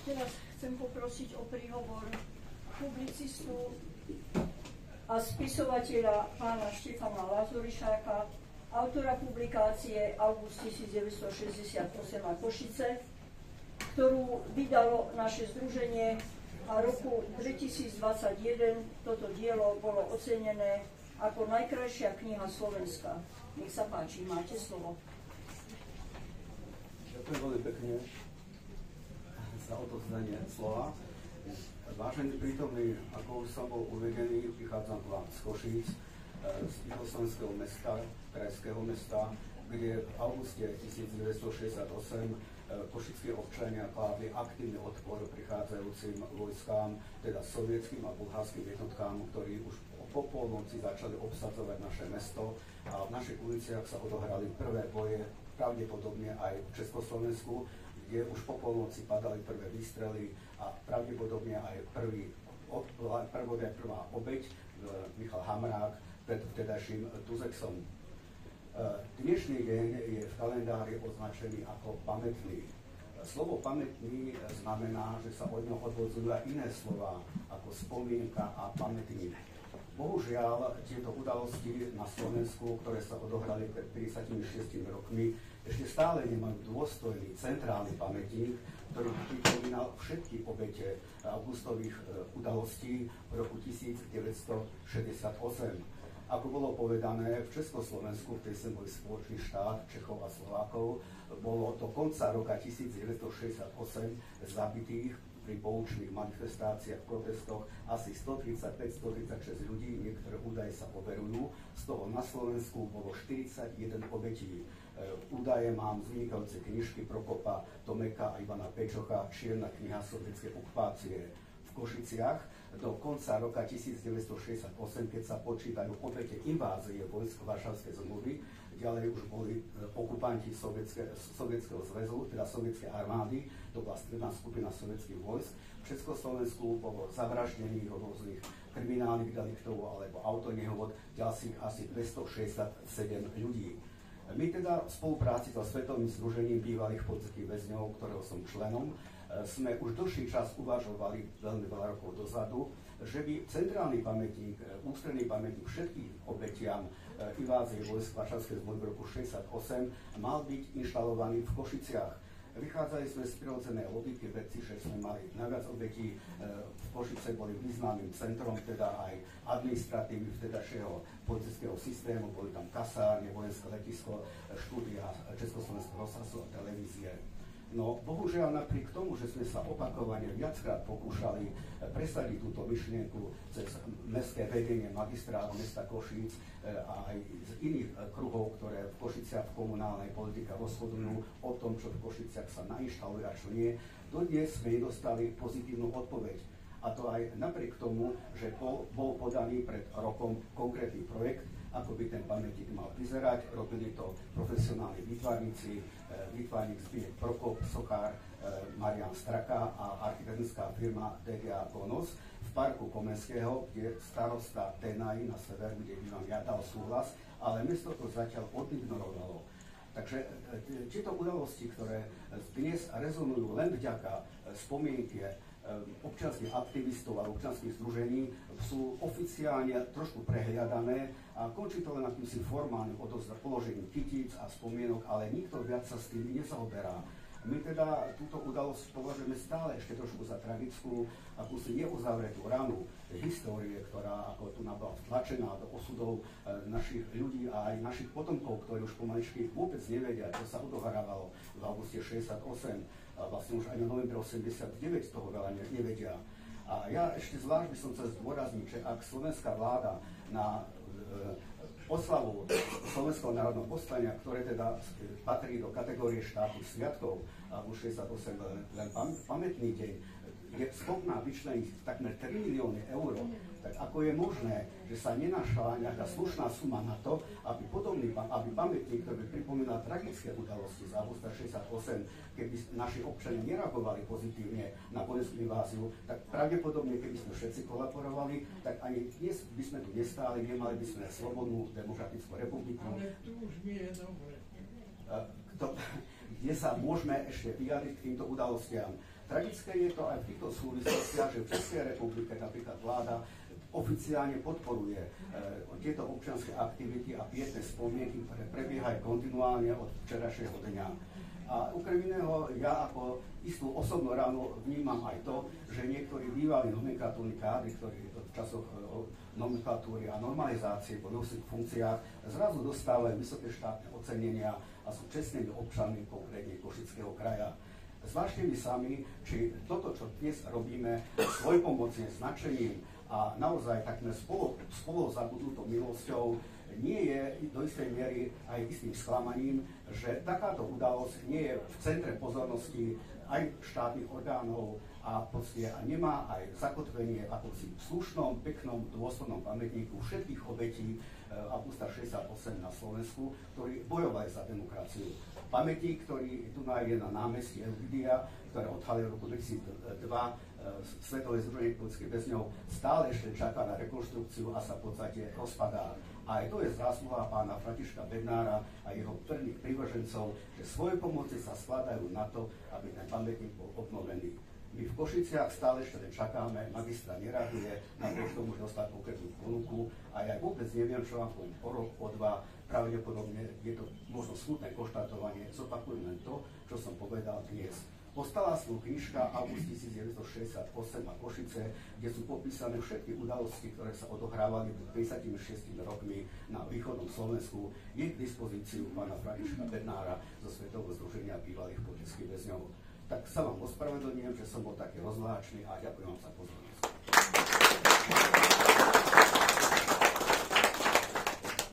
teraz chcem poprosiť o príhovor publicistu a spisovateľa pána Štefana Lazurišáka, autora publikácie August 1968 a Košice, ktorú vydalo naše združenie a roku 2021 toto dielo bolo ocenené ako najkrajšia kniha Slovenska. Nech sa páči, máte slovo. Ďakujem veľmi pekne za odovzdanie slova. Vážení prítomní, ako už som bol uvedený, prichádzam k vám z Košíc, z východoslovenského mesta, krajského mesta, kde v auguste 1968 košickí občania kládli aktívny odpor prichádzajúcim vojskám, teda sovietským a bulharským jednotkám, ktorí už po polnoci začali obsadzovať naše mesto a v našich uliciach sa odohrali prvé boje, pravdepodobne aj v Československu, kde už po polnoci padali prvé výstrely a pravdepodobne aj prvá obeť, Michal Hamrák, pred vtedajším Tuzexom. Dnešný deň je v kalendári označený ako pamätný. Slovo pamätný znamená, že sa od ňoho odvodzujú aj iné slova ako spomienka a pamätník. Bohužiaľ, tieto udalosti na Slovensku, ktoré sa odohrali pred 56 rokmi, ešte stále nemajú dôstojný centrálny pamätník, ktorý pripomínal všetky obete augustových udalostí v roku 1968. Ako bolo povedané, v Československu, v tej sem bol spoločný štát Čechov a Slovákov, bolo do konca roka 1968 zabitých pri poučných manifestáciách, protestoch asi 135-136 ľudí, niektoré údaje sa overujú, z toho na Slovensku bolo 41 obetí. Údaje mám z vynikajúcej knižky Prokopa Tomeka a Ivana Pečocha, Čierna kniha sovietskej okupácie v Košiciach. Do konca roka 1968, keď sa počítajú obete invázie vojsk Varšavskej zmluvy, ďalej už boli okupanti Sovietskeho zväzu, teda sovietskej armády, to bola stredná skupina sovietských vojsk. V Československu bolo zavraždených rôznych kriminálnych deliktov alebo autonehôd ďalších asi 267 ľudí. My teda v spolupráci so Svetovým združením bývalých politických väzňov, ktorého som členom, sme už dlhší čas uvažovali veľmi veľa rokov dozadu, že by centrálny pamätník, ústredný pamätník všetkým obetiam invázie vojsk Varšavskej zmluvy v roku 1968 mal byť inštalovaný v Košiciach. Vychádzali sme z prirodzenej logiky veci, že sme mali najviac obetí, v Košice boli významným centrom, teda aj administratívy vtedajšieho politického systému, boli tam kasárne, vojenské letisko, štúdia Československého rozhlasu a televízie. No bohužiaľ napriek tomu, že sme sa opakovane viackrát pokúšali presadiť túto myšlienku cez mestské vedenie magistrátu mesta Košíc a aj z iných kruhov, ktoré v Košiciach v komunálnej politike rozhodujú o tom, čo v Košiciach sa nainštaluje a čo nie, dodnes sme nedostali pozitívnu odpoveď. A to aj napriek tomu, že bol podaný pred rokom konkrétny projekt, ako by ten pamätník mal vyzerať. Robili to profesionálni výtvarníci, výtvarník Zbigniew Prokop, sochár Marian Straka a architektická firma DGA Konos v parku Komenského, kde starosta Tenaj na sever, kde by vám ja dal súhlas, ale mesto to zatiaľ odignorovalo. Takže tieto udalosti, ktoré dnes rezonujú len vďaka spomienke občianskych aktivistov a občianskych združení, sú oficiálne trošku prehliadané a končí to len akýmsi formálnym položením kytíc a spomienok, ale nikto viac sa s tým nezaoberá. My teda túto udalosť považujeme stále ešte trošku za tragickú, akúsi neuzavretú ranu histórie, ktorá ako tu bola vtlačená do osudov našich ľudí a aj našich potomkov, ktorí už pomaličky vôbec nevedia, čo sa odohrávalo v auguste 68. A vlastne už aj na novembre 89 toho veľa nevedia. A ja ešte zvlášť by som chcel zdôrazniť, že ak slovenská vláda na oslavu Slovenského národného povstania, ktoré teda patrí do kategórie štátnych sviatkov, a už 68 len pamätný deň, je schopná vyčleniť takmer 3 milióny eur, tak ako je možné, že sa nenašla nejaká slušná suma na to, aby pamätník, ktorý pripomínal tragické udalosti z augusta 68, keby naši občania nereagovali pozitívne na vojenskú inváziu, tak pravdepodobne, keby sme všetci kolaborovali, tak ani dnes by sme tu nestáli, nemali by sme slobodnú demokratickú republiku. Ale tu už nie je dobre. Kde sa môžeme ešte vyjadriť k týmto udalostiam. Tragické je to aj v týchto súvislostiach, že v Českej republike napríklad vláda oficiálne podporuje tieto občianske aktivity a pietné spomienky, ktoré prebiehajú kontinuálne od včerajšieho dňa. A okrem iného, ja ako istú osobnú ránu vnímam aj to, že niektorí bývalí nomenklatúrni kádri, ktorí v časoch nomenklatúry a normalizácie po nových funkciách zrazu dostávajú vysoké štátne ocenenia a sú čestnými občanmi konkrétne Košického kraja. Zvážte mi sami, či toto, čo dnes robíme, svojpomocne značením a naozaj takmer spolu zabudnutou minulosťou, nie je do istej miery aj istým sklamaním, že takáto udalosť nie je v centre pozornosti aj štátnych orgánov a nemá aj zakotvenie ako si v slušnom, peknom, dôstojnom pamätníku všetkých obetí augusta 68 na Slovensku, ktorí bojovali za demokraciu. Pamätník, ktorý tu je na námestí Euridia, ktoré odhalil v roku 2002 Svetové združenie politických väzňov, stále ešte čaká na rekonštrukciu a sa v podstate rozpadá. A aj to je zásluha pána Františka Bednára a jeho prvých prívržencov, že svoje pomoci sa skladajú na to, aby ten pamätník bol obnovený. My v Košiciach stále ešte čakáme, magistra nereaguje, napriek tomu, že dostal konkrétnu ponuku a ja vôbec neviem, čo vám poviem o rok, o dva, pravdepodobne je to možno smutné konštatovanie, zopakujem len to, čo som povedal dnes. Ostala sú knižka August 1968 a Košice, kde sú popísané všetky udalosti, ktoré sa odohrávali pred 56 rokmi na východnom Slovensku. Je k dispozíciu pána Františka Bednára zo Svetového združenia bývalých politických väzňov. Tak sa vám ospravedlňujem, že som bol taký rozváčny a ďakujem vám za pozornosť.